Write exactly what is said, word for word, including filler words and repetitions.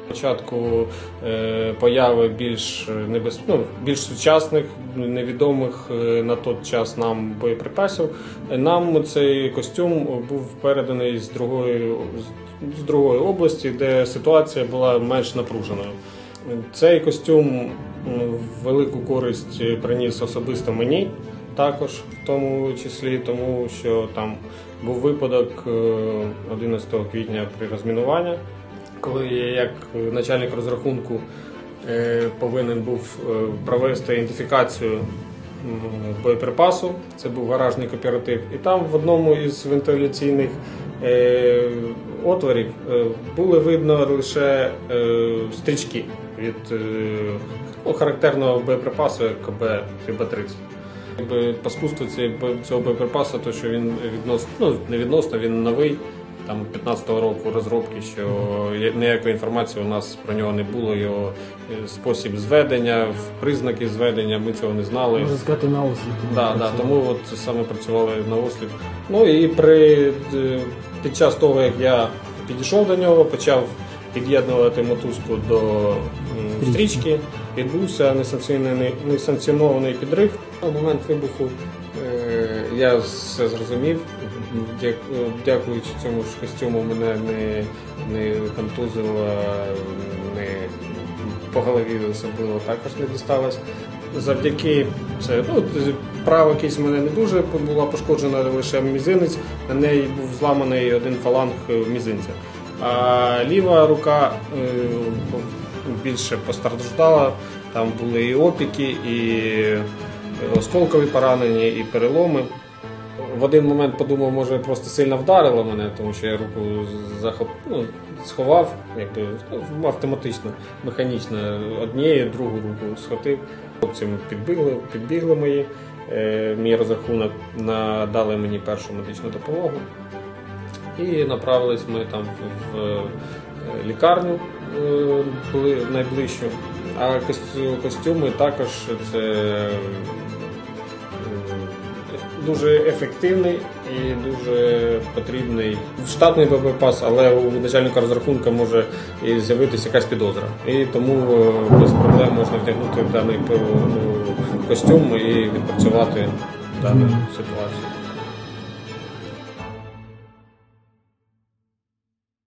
Початку е, появи більш небез... ну, більш сучасних, невідомих е, на той час нам боєприпасів, нам цей костюм був переданий з другої, з другої області, де ситуація була менш напруженою. Цей костюм велику користь приніс особисто мені, також в тому числі, тому що там був випадок одинадцятого квітня при розмінуванні, коли я як начальник розрахунку повинен був провести ідентифікацію боєприпасу. Це був гаражний кооператив. І там в одному із вентиляційних отворів було видно лише стрічки від ну, характерного боєприпасу КБ тридцять. Паскудство цього боєприпасу, то що він відносно, ну не відносно, він новий, там п'ятнадцятого року розробки, що ніякої інформації у нас про нього не було, його спосіб зведення, признаки зведення, ми цього не знали. Можна сказати, на осліп. Да, да, тому от саме працювали на осліп. Ну і при, під час того, як я підійшов до нього, почав під'єднувати мотузку до стрічки, відбувся несанкціонований, несанкціонований підрив. На момент вибуху я все зрозумів, дякуючи цьому ж костюму мене не, не контузило, не по голові особливо також не дісталось. Завдяки це, ну, права кість в мене не дуже була пошкоджена, лише мізинець, на неї був зламаний один фаланг мізинця. А ліва рука е, більше постраждала, там були і опіки, і осколкові поранення, і переломи. В один момент подумав, може просто сильно вдарило мене, тому що я руку захоп... ну, сховав, якби, ну, автоматично, механічно, однією, другу руку схватив. Хлопці підбігли, підбігли мої, е, мій розрахунок, надали мені першу медичну допомогу. І направились ми там в лікарню були найближчу, а костюми також це дуже ефективний і дуже потрібний штатний боєприпас, але у начальника розрахунку може з'явитися якась підозра. І тому без проблем можна вдягнути даний костюм і відпрацювати дану ситуацію.